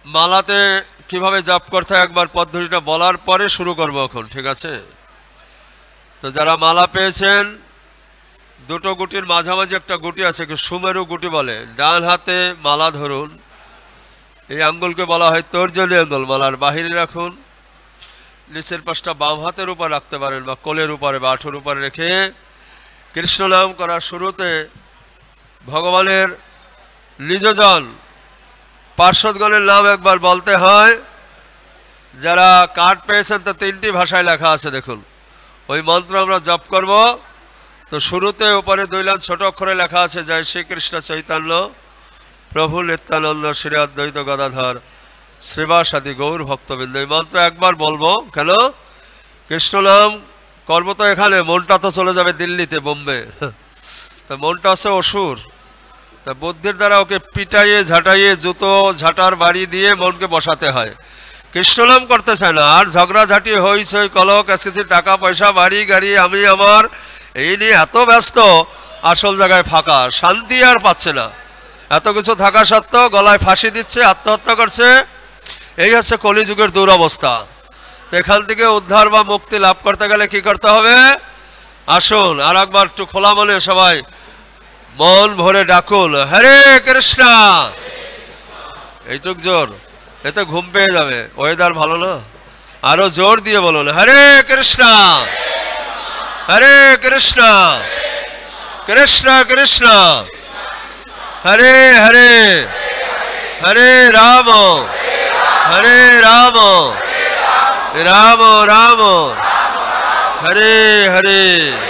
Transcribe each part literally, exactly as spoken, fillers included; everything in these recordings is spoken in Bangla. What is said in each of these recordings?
মালাতে কিভাবে জপ করতে হয় একবার পদ্ধতিটা বলার পরে শুরু করব এখন, ঠিক আছে? তো যারা মালা পেয়েছেন, দুটো গুটির মাঝামাঝি একটা গুটি আছে, কি সুমেরু গুটি বলে, ডান হাতে মালা ধরুন। এই আঙ্গুলকে বলা হয় তর্জনী আঙ্গুল। মালার বাহিরে রাখুন, নিচের পাশটা বাম হাতের উপর রাখতে পারেন বা কোলের উপরে বা আঁঠুর উপরে রেখে কৃষ্ণ নাম করার শুরুতে ভগবানের নিজজন পার্শ্বদগণের নাম একবার বলতে হয়। যারা কার্ড পেয়েছেন তা তিনটি ভাষায় লেখা আছে, দেখুন। ওই মন্ত্র আমরা জপ করব। তো শুরুতে উপরে দুই লাইন ছোট অক্ষরে লেখা আছে, জয় শ্রীকৃষ্ণ চৈতন্য প্রভু নিত্যানন্দ শ্রী অদ্বৈত গদাধর শ্রীবাসাদি গৌর ভক্তবৃন্দ। এই মন্ত্র একবার বলবো। কেন? কৃষ্ণ নাম করব তো এখানে, মনটা তো চলে যাবে দিল্লিতে, বোম্বে। তা মনটা আছে অসুর, তা বুদ্ধির দ্বারা ওকে পিটাইয়ে ঝাঁটাইয়ে জুতো ঝাঁটার বাড়ি দিয়ে মনকে বসাতে হয়। কৃষ্ণ নাম করতে চায় না, আর ঝগড়াঝাঁটি হইচই কলহ কাছকাছি টাকা পয়সা বাড়ি গাড়ি আমি আমার এই নিয়ে এত ব্যস্ত, আসল জায়গায় ফাঁকা, শান্তি আর পাচ্ছে না। এত কিছু থাকা সত্ত্বেও গলায় ফাঁসি দিচ্ছে, আত্মহত্যা করছে। এই হচ্ছে কলিযুগের দুরবস্থা। তো এখান থেকে উদ্ধার বা মুক্তি লাভ করতে গেলে কি করতে হবে? আসুন আর একবার একটু খোলা মনে সবাই মন ভরে ডাকুন, হরে কৃষ্ণ। এইটুক জোর, এতে ঘুম পেয়ে যাবে। ওয়েদার ভালো না, আরো জোর দিয়ে বলুন, হরে কৃষ্ণ হরে কৃষ্ণ কৃষ্ণ কৃষ্ণ হরে হরে হরে রাম হরে রাম রাম রাম হরে হরে।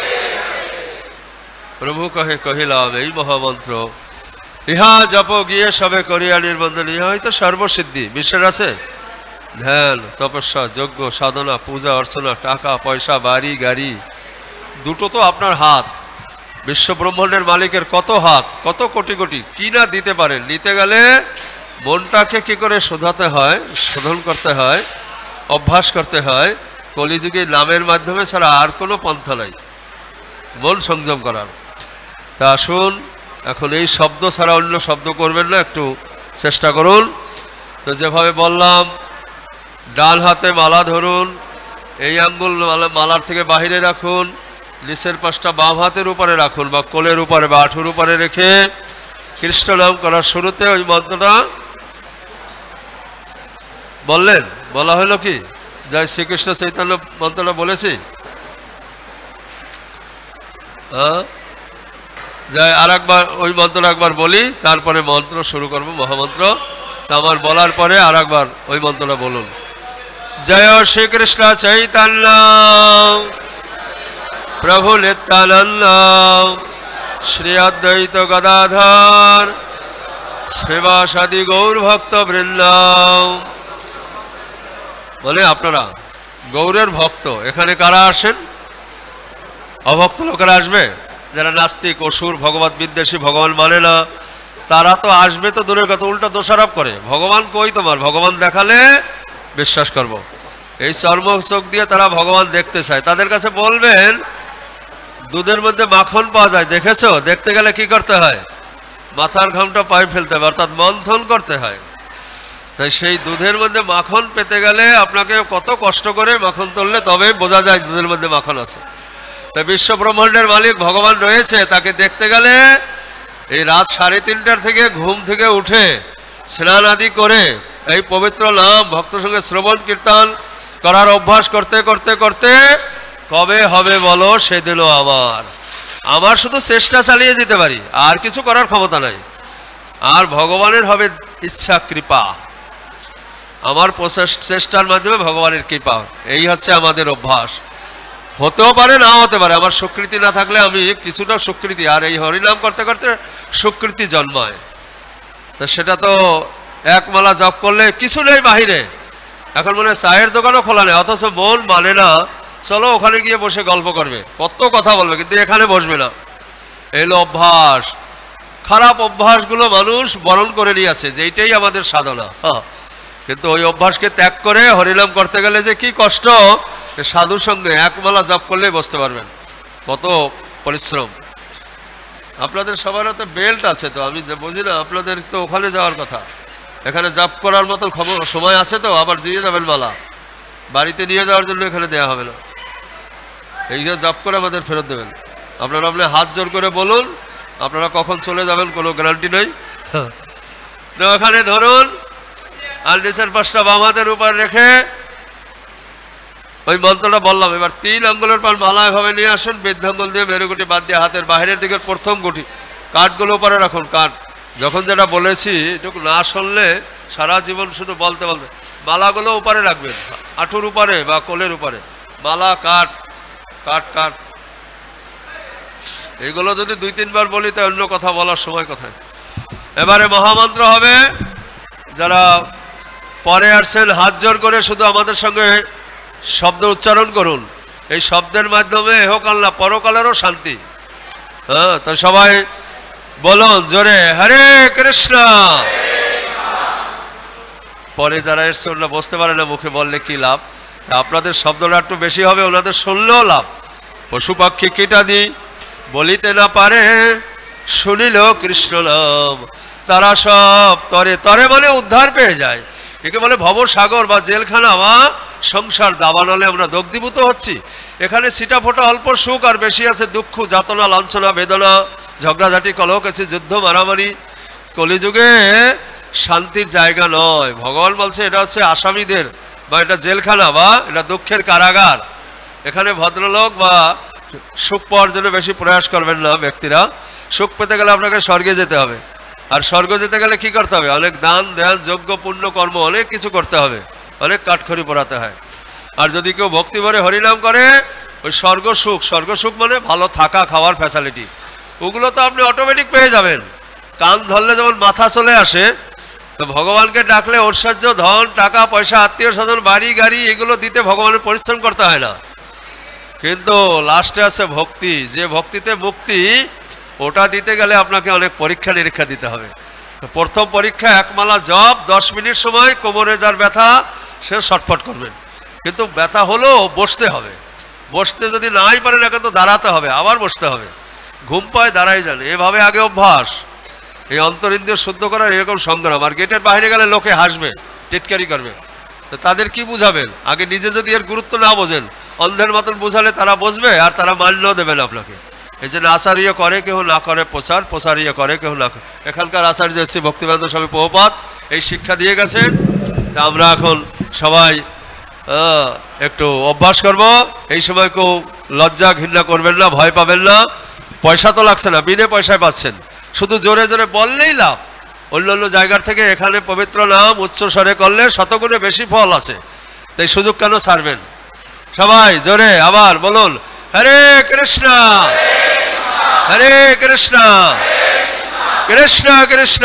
প্রভু কহে কহিলাম এই মহামন্ত্র, ইহা জপ গিয়ে সবে করিয়া নির্বন্ধন। ইহা হয়তো সর্বসিদ্ধি। বিশ্বের আছে ধ্যান তপস্যা যজ্ঞ সাধনা পূজা অর্চনা টাকা পয়সা বাড়ি গাড়ি, দুটো তো আপনার হাত। বিশ্ব ব্রহ্মাণ্ডের মালিকের কত হাত, কত কোটি কোটি, কি না দিতে পারেন। নিতে গেলে মনটাকে কি করে শোধাতে হয়, শোধন করতে হয়, অভ্যাস করতে হয়। কলিযুগে নামের মাধ্যমে ছাড়া আর কোনো পন্থা নাই মন সংযম করার। তা আসুন এখন এই শব্দ ছাড়া অন্য শব্দ করবেন না, একটু চেষ্টা করুন। তো যেভাবে বললাম, ডান হাতে মালা ধরুন, এই আঙ্গুল মালার থেকে বাহিরে রাখুন, নিচের পাশটা বাম হাতের উপরে রাখুন বা কোলের উপরে বা আঁঠুর উপরে রেখে কৃষ্ণ নাম করার শুরুতে ওই মন্ত্রটা বললেন। বলা হলো কি, জয় শ্রীকৃষ্ণ চৈতন্য মন্ত্রটা বলেছি। হ্যাঁ, যাই আর একবার ওই মন্ত্রটা একবার বলি, তারপরে মন্ত্র শুরু করব, মহামন্ত্র। তা আমার বলার পরে আর একবার ওই মন্ত্রটা বলুন, জয় শ্রীকৃষ্ণ চৈতন্য প্রভু নিত্যানন্দ শ্রী অদ্বৈত গদাধর শ্রীবাসাদি গৌর ভক্ত বৃন্দ। বলে আপনারা গৌরের ভক্ত, এখানে কারা আসেন? অভক্ত লোকেরা আসবে, যারা নাস্তিক অসুর ভগবত বিদ্বেষী, ভগবান মানে না, তারা তো আসবে তো দূরের কথা, উল্টা দোষারোপ করে। ভগবান কই তোমার? ভগবান দেখালে বিশ্বাস করব। এই চর্ম চোখ দিয়ে তারা ভগবান দেখতে চায়। তাদের কাছে বলবেন দুধের মধ্যে মাখন পাওয়া যায়, দেখেছো? দেখতে গেলে কি করতে হয়? মাথার ঘামটা পায়ে ফেলতে হবে, অর্থাৎ মন্থন করতে হয়। তাই সেই দুধের মধ্যে মাখন পেতে গেলে আপনাকে কত কষ্ট করে মাখন তুললে তবে বোঝা যায় দুধের মধ্যে মাখন আছে। তাই বিশ্ব ব্রহ্মাণ্ডের মালিক ভগবান রয়েছে, তাকে দেখতে গেলে এই রাত সাড়ে তিনটার থেকে ঘুম থেকে উঠে স্নান আদি করে এই পবিত্র নাম ভক্ত সঙ্গে শ্রবণ কীর্তন করার অভ্যাস করতে করতে করতে কবে হবে বলো সেদিনও আমার আমার শুধু চেষ্টা চালিয়ে যেতে পারি, আর কিছু করার ক্ষমতা নাই। আর ভগবানের হবে ইচ্ছা কৃপা, আমার চেষ্টার মাধ্যমে ভগবানের কৃপা। এই হচ্ছে আমাদের অভ্যাস। হতেও পারে না হতে পারে, আমার স্বীকৃতি না থাকলে আমি কিছুটা স্বীকৃতি, আর এই হরিনাম করতে করতে স্বীকৃতি জন্মায়। তা সেটা তো এক মালা জপ করলে কিছু নেই বাহিরে। এখন মনে হয় চায়ের দোকানও খোলা নেই, অথচ মন মানে না, চলো ওখানে গিয়ে বসে গল্প করবে, কত কথা বলবে, কিন্তু এখানে বসবে না। এলো অভ্যাস। খারাপ অভ্যাসগুলো মানুষ বরণ করে নিয়েছে যে এইটাই আমাদের সাধনা। হ্যাঁ, কিন্তু ওই অভ্যাসকে ত্যাগ করে হরিনাম করতে গেলে যে কি কষ্ট, সাধুর সঙ্গে এক মালা জপ করলেই বুঝতে পারবেন কত পরিশ্রম। আপনাদের সবার হাতে বেল্ট আছে তো, আমি বুঝি না, আপনাদের তো ওখানে যাওয়ার কথা। এখানে জাপ করার মতো সময় আছে তো? আবার দিয়ে যাবেন মালা, বাড়িতে নিয়ে যাওয়ার জন্য এখানে দেয়া হবে না, এইখানে জাপ করে আমাদের ফেরত দেবেন। আপনারা আপনি হাত জোর করে বলুন, আপনারা কখন চলে যাবেন কোনো গ্যারান্টি নেই। তো ওখানে ধরুন, আর নিচের পাশটা বাম হাতের উপর রেখে ওই মন্ত্রটা বললাম। এবার তিন আঙ্গুলের পর মালা এভাবে নিয়ে আসুন, বৃদ্ধাঙ্গুল দিয়ে মেরুগুটি বাদ দিয়ে হাতের বাইরের দিকের প্রথম গুটি, কাঠগুলো উপরে রাখুন। কাঠ যখন যেটা বলেছি এটুকু না শুনলে সারা জীবন শুধু বলতে বলতে, মালাগুলো উপরে রাখবেন, হাঁটুর উপরে বা কোলের উপরে। মালা কাঠ কাঠ কাঠ এইগুলো যদি দুই তিনবার বলি তো অন্য কথা বলার সময় কোথায়। এবারে মহামন্ত্র হবে। যারা পরে আসছেন হাত জোর করে শুধু আমাদের সঙ্গে শব্দ উচ্চারণ করুন। এই শব্দের মাধ্যমে এহকাল না পরকালেরও শান্তি। হ্যাঁ, তো সবাই বলুন জোরে, হরে কৃষ্ণ। পরে যারা এসছে ওরা বুঝতে পারে না, মুখে বললে কি লাভ। আপনাদের শব্দটা একটু বেশি হবে, ওনাদের শুনলেও লাভ। পশু পাখি কীটাদি বলিতে না পারে, শুনিল কৃষ্ণ নাম তারা সব তরে তরে মানে উদ্ধার পেয়ে যায়। একে বলে ভবসাগর বা জেলখানা বা সংসার দাবানলে আমরা দগ্ধীভূত হচ্ছি। এখানে সিটা ফোটা অল্প সুখ, আর বেশি আছে দুঃখ, যাতনা, লাঞ্ছনা, বেদনা, ঝগড়াঝাটি, কলহ কেছি, যুদ্ধ, মারামারি। কলিযুগে শান্তির জায়গা নয়। ভগবান বলছে এটা হচ্ছে আসামিদের বা এটা জেলখানা বা এটা দুঃখের কারাগার। এখানে ভদ্রলোক বা সুখ পাওয়ার জন্য বেশি প্রয়াস করবেন না ব্যক্তিরা। সুখ পেতে গেলে আপনাকে স্বর্গে যেতে হবে, আর স্বর্গ যেতে গেলে কি করতে হবে? অনেক দান ধ্যান যজ্ঞ পুণ্য কর্ম অনেক কিছু করতে হবে, অনেক কাঠখড়ি পোড়াতে হয়। আর যদি কেউ ভক্তি ভরে হরিনাম করে, ওই স্বর্গ সুখ, স্বর্গ সুখ মানে ভালো থাকা খাওয়ার ফ্যাসিলিটি, ওগুলো তো আপনি অটোমেটিক পেয়ে যাবেন। কান ধরলে যেমন মাথা চলে আসে, তো ভগবানকে ডাকলে ঐশ্বর্য, ধন, টাকা পয়সা, আত্মীয় স্বজন, বাড়ি গাড়ি এগুলো দিতে ভগবানের পরিশ্রম করতে হয় না। কিন্তু লাস্টে আছে ভক্তি, যে ভক্তিতে মুক্তি, ওটা দিতে গেলে আপনাকে অনেক পরীক্ষা নিরীক্ষা দিতে হবে। প্রথম পরীক্ষা একমালা জপ, দশ মিনিট সময়, কোমরে যার ব্যথা সে ছটফট করবেন, কিন্তু ব্যথা হলেও বসতে হবে। বসতে যদি নাই পারেন এখন তো দাঁড়াতে হবে, আবার বসতে হবে। ঘুম পায় দাঁড়াই যান, এভাবে আগে অভ্যাস। এই অন্তরিন্দ্রিয় শুদ্ধ করার এরকম সংগ্রাম। আর গেটের বাইরে গেলে লোকে হাসবে, টিটকারি করবে, তো তাদের কি বুঝাবেন? আগে নিজে যদি এর গুরুত্ব না বোঝেন, অন্ধের মতন বুঝালে তারা বুঝবে, আর তারা মান্যও দেবেন আপনাকে। এই জন্য আচার্য করে কেউ না করে প্রচার, প্রচার্য করে কেউ না করে। এখানকার আচার্য হচ্ছে ভক্তিবেদান্ত স্বামী প্রভুপাদ, এই শিক্ষা দিয়ে গেছেন। তা আমরা এখন সবাই একটু অভ্যাস করব। এই সময় কেউ লজ্জা ঘৃণা করবেন না, ভয় পাবেন না। পয়সা তো লাগছে না, বিনে পয়সায় পাচ্ছেন, শুধু জোরে জোরে বললেই লাভ। অন্য অন্য জায়গার থেকে এখানে পবিত্র নাম উচ্চস্বরে করলে শতগুণে বেশি ফল আছে, তাই সুযোগ কেন ছাড়বেন? সবাই জোরে আবার বলুন, হরে কৃষ্ণ হরে কৃষ্ণ কৃষ্ণ কৃষ্ণ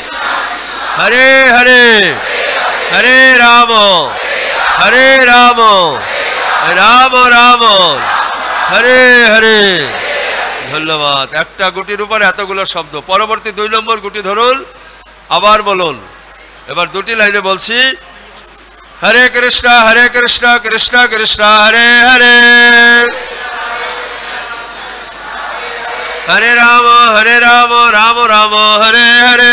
হরে হরে হরে রাম হরে রাম রাম রাম হরে হরে। ধন্যবাদ। একটা গুটির উপর এতগুলো শব্দ। পরবর্তী দুই নম্বর গুটি ধরুন, আবার বলুন। এবার দুটি লাইনে বলছি, হরে কৃষ্ণ হরে কৃষ্ণ কৃষ্ণ কৃষ্ণ হরে হরে হরে রাম হরে রাম রাম রাম হরে হরে।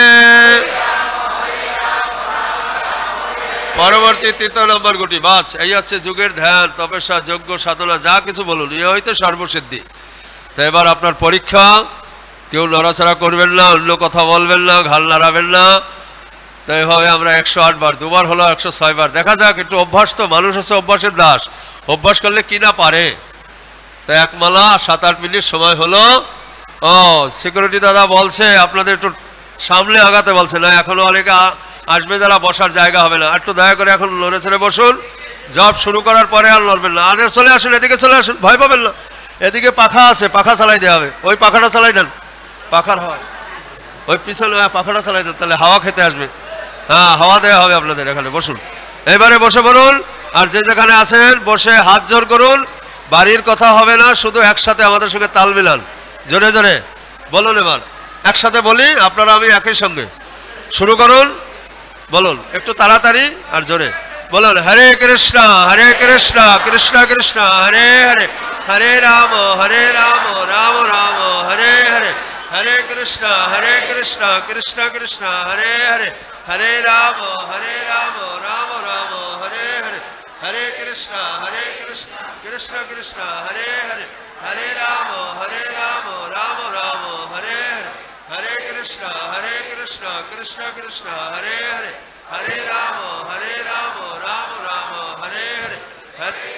পরবর্তী তৃতীয় নম্বর গুটি। বাস এই হচ্ছে যুগের ধ্যান, তপস্যা, যজ্ঞ, সাধনা, যা কিছু বলুন, এ হয়তো সর্বসিদ্ধি। তো এবার আপনার পরীক্ষা, কেউ নড়াচড়া করবেন না, অন্য কথা বলবেন না, ঘাল নাড়াবেন না। তো এভাবে আমরা একশো আট বার, দুবার হলো একশো ছয় বার। দেখা যাক, একটু অভ্যাস তো, মানুষ হচ্ছে অভ্যাসের দাস। অভ্যাস করলে কি না পারে। তো একমালা সাত আট মিনিট সময় হলো। ও সিকিউরিটি দাদা বলছে আপনাদের একটু সামনে আগাতে বলছে না, এখনো অনেকে আসবে যারা বসার জায়গা হবে না। একটু দয়া করে এখন লড়ে ছেড়ে বসুন। জব শুরু করার পরে আর লড়বেন না। আর চলে আসুন, এদিকে চলে আসুন, ভয় পাবেন না। এদিকে পাখা আছে, পাখা চালাই দেওয়া হবে। ওই পাখাটা চালাই দেন, পাখার হাওয়া ওই পিছনে পাখাটা চালাই দেন, তাহলে হাওয়া খেতে আসবে। হ্যাঁ, হাওয়া দেওয়া হবে আপনাদের। এখানে বসুন, এবারে বসে পড়ুন। আর যে যেখানে আছেন বসে হাত জোর করুন। বাড়ির কথা হবে না, শুধু একসাথে আমাদের সঙ্গে তাল মিলান। জোরে জোরে বলুন। এবার একসাথে বলি, আপনারা আমি একই সঙ্গে শুরু করুন। বলুন একটু তাড়াতাড়ি আর জোরে বলুন, হরে কৃষ্ণ হরে কৃষ্ণ কৃষ্ণ কৃষ্ণ হরে হরে হরে রাম হরে রাম রাম রাম হরে হরে হরে কৃষ্ণ হরে কৃষ্ণ কৃষ্ণ কৃষ্ণ হরে হরে हरे राम हरे राम राम राम हरे हरे हरे कृष्णा हरे कृष्णा कृष्ण कृष्ण हरे हरे हरे राम हरे राम राम राम हरे हरे हरे कृष्णा हरे कृष्णा कृष्ण कृष्ण हरे हरे हरे राम हरे राम राम राम हरे हरे हरे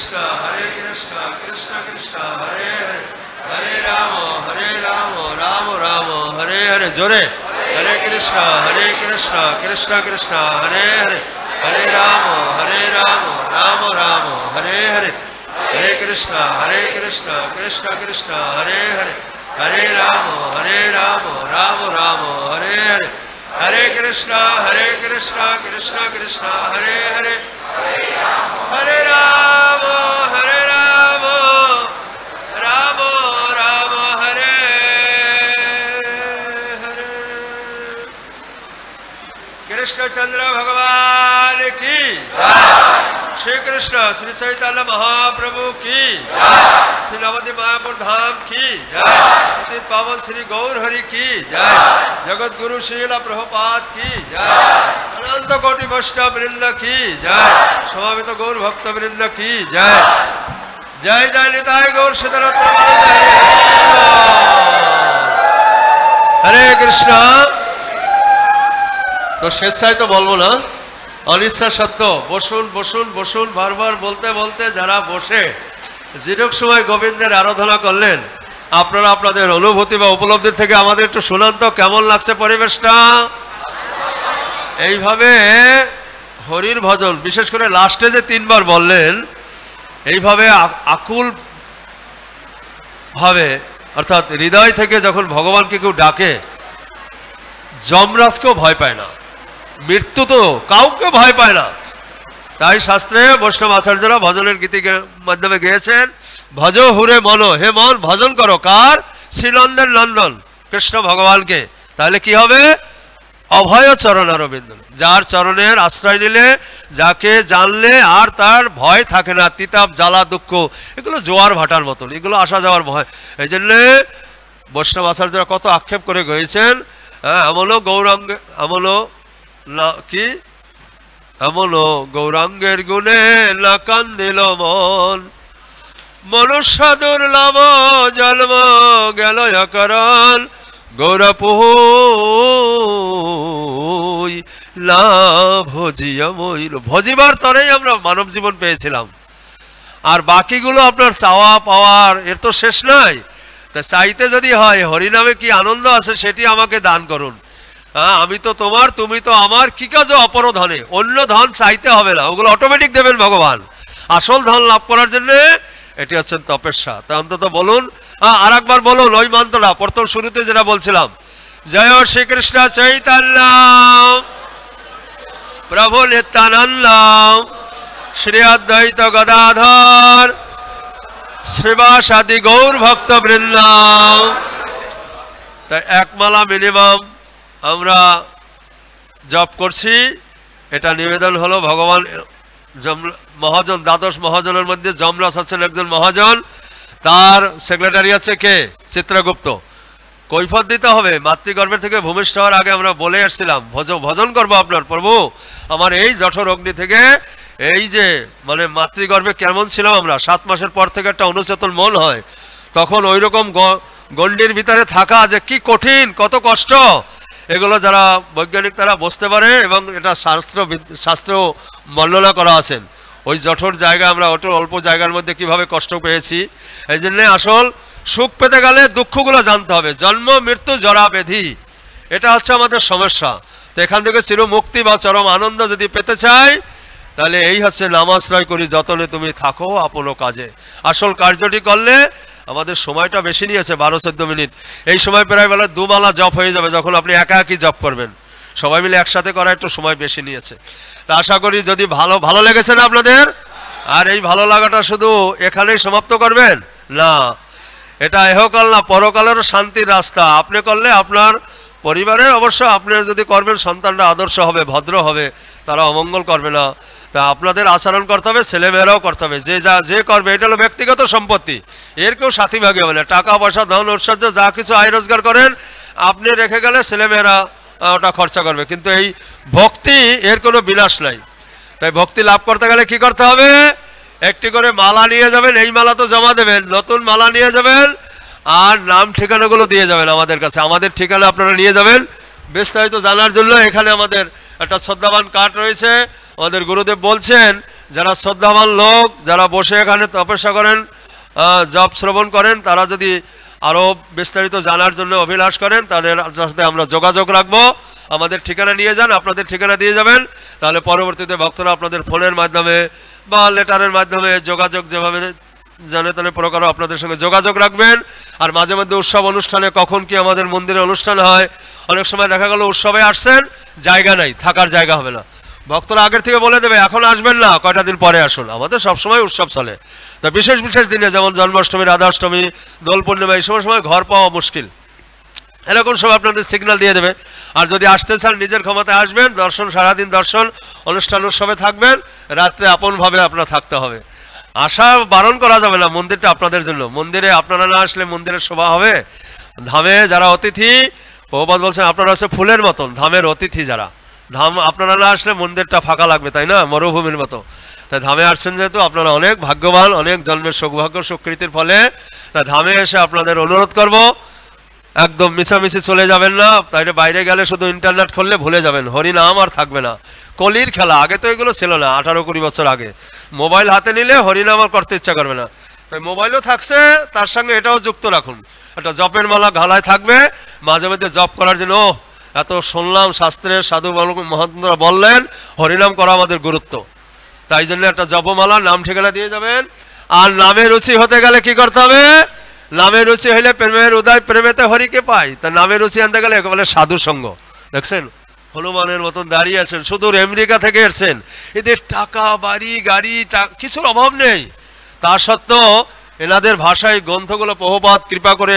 কৃষ্ণ হরে কৃষ্ণ কৃষ্ণ কৃষ্ণ হরে হরে হরে রাম হরে রাম রাম রাম হরে হরে জোরে হরে কৃষ্ণ হরে কৃষ্ণ কৃষ্ণ কৃষ্ণ হরে হরে হরে রাম হরে রাম রাম রাম হরে হরে হরে কৃষ্ণ হরে কৃষ্ণ কৃষ্ণ কৃষ্ণ হরে হরে হরে রাম হরে রাম রাম রাম হরে হরে হরে কৃষ্ণ হরে কৃষ্ণ কৃষ্ণ কৃষ্ণ হরে হরে হরে রাম হরে রাম রাম রাম হরে হরে কৃষ্ণচন্দ্র ভগবান কি জয় श्री कृष्ण श्री चैतन्य महाप्रभु की जय श्री नवद्वीप मायापुर धाम की जय पतित पावन श्री गौर हरि की जय जगत गुरु श्रील प्रभुपाद की जय अनंत कोटि वैष्णव वृंद की जय समावित गौर भक्त वृंद की जय जय जय निताय गौर सिद्धरत्न हरे कृष्ण। तो स्वेच्छाय तो बोलबो ना अनिच्छा सत्य बसुन बसुन बसुन बार बार बोलते बोलते जरा बसे যেটুক সময় গোবিন্দের আরাধনা করলেন আপনারা আপনাদের অনুভূতি বা উপলব্ধি থেকে আমাদের একটু শুনান তো কেমন লাগছে পরিবেশটা। এইভাবে হরির ভজন বিশেষ করে লাস্টে যে তিনবার বললেন এইভাবে আকুল ভাবে অর্থাৎ হৃদয় থেকে যখন ভগবানকে কেউ ডাকে যমরাজকেও ভয় পায় না, মৃত্যু তো কাউকে ভয় পায় না। তাই শাস্ত্রে বৈষ্ণব আচার্যরা ভজনের গীতির মাধ্যমে গেয়েছেন ভজ হুরে মন, হে মন ভজন করো কার? শ্রীনন্দের নন্দন কৃষ্ণ ভগবানকে। তাহলে কি হবে? অভয় চরণ অরবিন্দ, যার চরণের আশ্রয় নিলে যাকে জানলে আর তার ভয় থাকে না, তিতাব জ্বালা দুঃখ এগুলো জোয়ার ভাটার মতন, এগুলো আসা যাওয়ার ভয়। এই জন্যে বৈষ্ণব আচার্যরা কত আক্ষেপ করে গেছেন, হ্যাঁ এমনও গৌরাঙ্গ এমনও না কি এমনও গৌরাঙ্গের গুণে না কান্দিল মন, মনুষ্য দুর্লভ জন্ম গেল অকারণ, গৌরপুই না ভজিয়া মইল। ভজিবার তরেই আমরা মানব জীবন পেয়েছিলাম, আর বাকিগুলো আপনার চাওয়া পাওয়ার এর তো শেষ নাই। তা চাইতে যদি হয় হরিনামে কি আনন্দ আছে সেটি আমাকে দান করুন। হ্যাঁ আমি তো তোমার তুমি তো আমার, কি কাজে অপর ধনে, অন্য ধন চাইতে হবে না, ওগুলো অটোমেটিক দেবেন ভগবান। আসল ধন লাভ করার জন্য এটি হচ্ছেন তপস্যা। তা অন্তত বলুন, হ্যাঁ আর একবার বলুন ওই মন্ত্রটা প্রথম শুরুতে যেটা বলছিলাম, জয় শ্রীকৃষ্ণ চৈতন্য প্রভু নিত্যানন্দ শ্রী অদ্বৈত গদাধর শ্রীবাসাদি গৌর ভক্ত বৃন্দ। তাই এক মালা মিনিমাম আমরা জপ করছি, এটা নিবেদন হলো ভগবান মহাজন, দ্বাদশ মহাজনের মধ্যে যমরাজ আছেন একজন মহাজন, তার সেক্রেটারি আছে কে? চিত্রগুপ্ত। কৈফত দিতে হবে, মাতৃগর্ভের থেকে ভূমিষ্ঠ হওয়ার আগে আমরা বলে আসছিলাম ভজ ভজন করবো আপনার প্রভু, আমার এই জঠর অগ্নি থেকে, এই যে মানে মাতৃগর্ভে কেমন ছিলাম আমরা, সাত মাসের পর থেকে একটা অনুচেতন মন হয়, তখন ওই রকম গণ্ডির ভিতরে থাকা যে কি কঠিন, কত কষ্ট, এগুলো যারা বৈজ্ঞানিক তারা বুঝতে পারে, এবং এটা শাস্ত্র শাস্ত্র বর্ণনা করা আছেন। ওই জঠর জায়গা আমরা ওটা অল্প জায়গার মধ্যে কিভাবে কষ্ট পেয়েছি। এই জন্যে আসল সুখ পেতে গেলে দুঃখগুলো জানতে হবে, জন্ম মৃত্যু জরা ব্যাধি, এটা হচ্ছে আমাদের সমস্যা। তো এখান থেকে চির মুক্তি বা চরম আনন্দ যদি পেতে চাই তাহলে এই হচ্ছে নামাশ্রয় করি যতনে তুমি থাকো আপন কাজে। আসল কার্যটি করলে আমাদের সময়টা বেশি নিয়েছে বারো চোদ্দ মিনিট, এই সময় প্রায় বেলা দুমালা জপ হয়ে যাবে যখন আপনি একা একই জপ করবেন, সবাই মিলে একসাথে করা একটু সময় বেশি নিয়েছে। তা আশা করি যদি ভালো ভালো লেগেছে না আপনাদের, আর এই ভালো লাগাটা শুধু এখানেই সমাপ্ত করবেন না, এটা এহকাল না পরকালেরও শান্তির রাস্তা। আপনি করলে আপনার পরিবারে অবশ্য আপনি যদি করবেন সন্তানরা আদর্শ হবে, ভদ্র হবে, তারা অমঙ্গল করবে না। তা আপনাদের আচরণ করতে হবে, ছেলেমেয়েরাও করতে হবে, যে যা যে করবে এটা হলো ব্যক্তিগত সম্পত্তি, এর কেউ সাথী ভাগে হবে না। টাকা পয়সা ধন ঐশ্বর্য যা কিছু আয় রোজগার করেন আপনি রেখে গেলে ছেলেমেয়েরা ওটা খরচা করবে, কিন্তু এই ভক্তি এর কোনো বিলাস নাই। তাই ভক্তি লাভ করতে গেলে কি করতে হবে? একটি করে মালা নিয়ে যাবেন, এই মালা তো জমা দেবেন, নতুন মালা নিয়ে যাবেন, আর নাম ঠিকানাগুলো দিয়ে যাবেন আমাদের কাছে। আমাদের ঠিকানা আপনারা নিয়ে যাবেন বিস্তারিত জানার জন্য এখানে আমাদের একটা শ্রদ্ধাবান কার্ড রয়েছে। আমাদের গুরুদেব বলছেন যারা শ্রদ্ধাবান লোক, যারা বসে এখানে তপস্যা করেন, জপ শ্রবণ করেন, তারা যদি আরও বিস্তারিত জানার জন্য অভিলাষ করেন তাদের সাথে আমরা যোগাযোগ রাখবো। আমাদের ঠিকানা নিয়ে যান, আপনাদের ঠিকানা দিয়ে যাবেন, তাহলে পরবর্তীতে ভক্তরা আপনাদের ফোনের মাধ্যমে বা লেটারের মাধ্যমে যোগাযোগ যেভাবে জানে তাহলে প্রকারও আপনাদের সঙ্গে যোগাযোগ রাখবেন। আর মাঝে মধ্যে উৎসব অনুষ্ঠানে কখন কি আমাদের মন্দিরে অনুষ্ঠান হয়, অনেক সময় দেখা গেল উৎসবে আসছেন, জায়গা নেই, থাকার জায়গা হবে না, ভক্তরা আগের থেকে বলে দেবে এখন আসবেন না, কয়টা দিন পরে আসুন। আমাদের সবসময় উৎসব চলে, তো বিশেষ বিশেষ দিনে যেমন জন্মাষ্টমী, রাধাষ্টমী, দোল পূর্ণিমা, এই সময় সময় ঘর পাওয়া মুশকিল, এরকম সব আপনাদের সিগন্যাল দিয়ে দেবে। আর যদি আসতে চান নিজের ক্ষমতায় আসবেন, দর্শন সারাদিন দর্শন, অনুষ্ঠান উৎসবে থাকবেন, রাত্রে আপনভাবে আপনার থাকতে হবে। আসা বারণ করা যাবে না, মন্দিরটা আপনাদের জন্য। মন্দিরে আপনারা না আসলে মন্দিরের শোভা হবে? ধামে যারা অতিথি, প্রভুপাদ বলছেন আপনারা হচ্ছে ফুলের মতন, ধামের অতিথি যারা, ধাম আপনারা না আসলে মন্দিরটা ফাঁকা লাগবে, তাই না, মরুভূমির মতো। তাই ধামে আসছেন যেহেতু আপনারা অনেক ভাগ্যবান, অনেক জন্মের সৌভাগ্য সুকৃতির ফলে, তাই ধামে এসে আপনাদের অনুরোধ করব একদম মিছামিছি চলে যাবেন না। তাই বাইরে গেলে শুধু ইন্টারনেট খুললে ভুলে যাবেন, হরিনাম আর থাকবে না। কলির খেলা, আগে তো এগুলো ছিল না, আঠারো কুড়ি বছর আগে মোবাইল হাতে নিলে হরিনাম আর করতে ইচ্ছা করবে না। তাই মোবাইলও থাকছে, তার সঙ্গে এটাও যুক্ত রাখুন, একটা জপের মালা গালায় থাকবে, মাঝে মধ্যে জপ করার জন্য। ও এত শুনলাম শাস্ত্রের সাধু মহাত্মারা বললেন হরিনাম করা আমাদের গুরুত্ব, তাই জন্য একটা জপমালা নাম ঠিকানা দিয়ে যাবেন। আর নামে রুচি হতে গেলে কি করতে হবে? নামে রুচি হইলে প্রেমের উদয়, প্রেমেতে হরিকে পাই। তা নামে রুচি আনতে গেলে একেবারে সাধু সঙ্গ। দেখছেন হনুমানের মতন দাঁড়িয়ে আছেন, সুদূর আমেরিকা থেকে এসছেন, এদের টাকা বাড়ি গাড়ি কিছুর অভাব নেই, তা সত্ত্বেও এনাদের ভাষায় গ্রন্থগুলো প্রভুপাদ কৃপা করে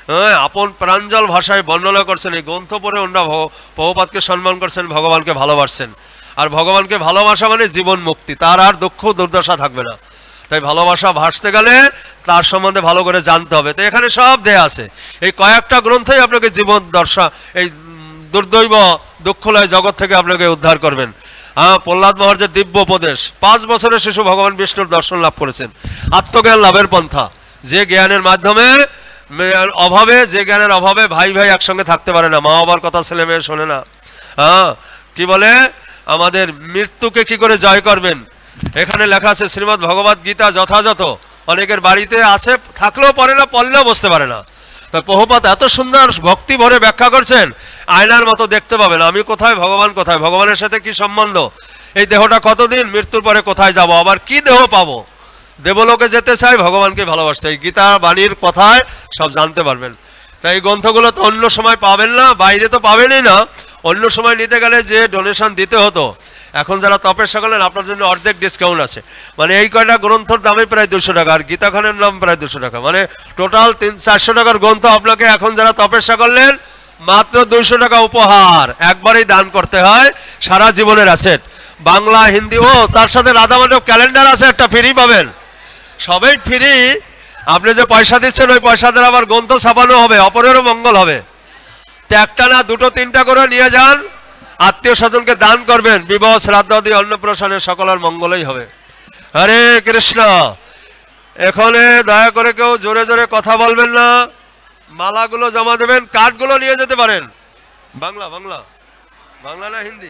আপন প্রাঞ্জল ভাষায় বর্ণনা করছেন। এই গ্রন্থ পড়ে ওনারা প্রভুপাদকে সম্মান করছেন, ভগবানকে ভালোবাসছেন। আর ভগবানকে ভালোবাসা মানে জীবন মুক্তি, তার আর দুঃখ দুর্দশা থাকবে না। তাই ভালোবাসা ভাসতে গেলে তার সম্বন্ধে ভালো করে জানতে হবে। তো এখানে সব দেয়া আছে, এই কয়েকটা গ্রন্থই আপনাকে জীবন দর্শা এই দুর্দৈব দুঃখলয় জগৎ থেকে আপনাকে উদ্ধার করবেন। হ্যাঁ, প্রহ্লাদ মহারাজের দিব্য উপদেশ, পাঁচ বছরের শিশু ভগবান বিষ্ণুর দর্শন লাভ করেছেন। আত্মজ্ঞান লাভের পন্থা, যে জ্ঞানের মাধ্যমে অভাবে যে জ্ঞানের অভাবে ভাই ভাই একসঙ্গে থাকতে পারে না, মা বাবার কথা ছেলে মেয়ে শোনে না। হ্যাঁ, কি বলে আমাদের মৃত্যুকে কি করে জয় করবেন, এখানে লেখা আছে শ্রীমদ্ ভগবদ গীতা যথাযথ। অনেকের বাড়িতে আছে, থাকলেও পড়ে না, পড়লেও বসতে পারে না। তা প্রভুপাদ এত সুন্দর ভক্তি ভরে ব্যাখ্যা করছেন, আয়নার মতো দেখতে পাবেন আমি কোথায়, ভগবান কোথায়, ভগবানের সাথে কি সম্বন্ধ, এই দেহটা কতদিন, মৃত্যুর পরে কোথায় যাব, আবার কি দেহ পাবো, দেবলোকে যেতে চাই, ভগবানকে ভালোবাসতে, এই গীতা বাণীর কথায় সব জানতে পারবেন। তাই এই গ্রন্থগুলো তো অন্য সময় পাবেন না, বাইরে তো পাবেনই না। অন্য সময় নিতে গেলে যে ডোনেশন দিতে হতো, এখন যারা তপস্যা করলেন আপনার জন্য অর্ধেক ডিসকাউন্ট আছে। মানে এই কয়টা গ্রন্থর দামে প্রায় দুশো টাকা, আর গীতাখানের দাম প্রায় দুশো টাকা, মানে টোটাল তিন চারশো টাকার গ্রন্থ আপনাকে এখন যারা তপস্যা করলেন মাত্র দুইশো টাকা উপহার, একবারেই দান করতে হয়, সারা জীবনের অ্যাসেট। বাংলা, হিন্দি, ও তার সাথে রাধা মাধব ক্যালেন্ডার আছে একটা, ফ্রি পাবেন, সবাই ফ্রি। আপনি যে পয়সা দিচ্ছেন ওই পয়সাদের আবার গ্রন্থ ছাপানো হবে, অপরেরও মঙ্গল হবে। তো একটা না দুটো তিনটা করে নিয়ে যান, আত্মীয় স্বজনকে দান করবেন, বিবাহ শ্রাদ্ধ আদি অন্নপ্রাশনে সকলের মঙ্গলই হবে। হরে কৃষ্ণ। এখানে দয়া করে কেউ জোরে জোরে কথা বলবেন না, মালাগুলো জমা দেবেন, কার্ডগুলো নিয়ে যেতে পারেন। বাংলা বাংলা বাংলা না হিন্দি?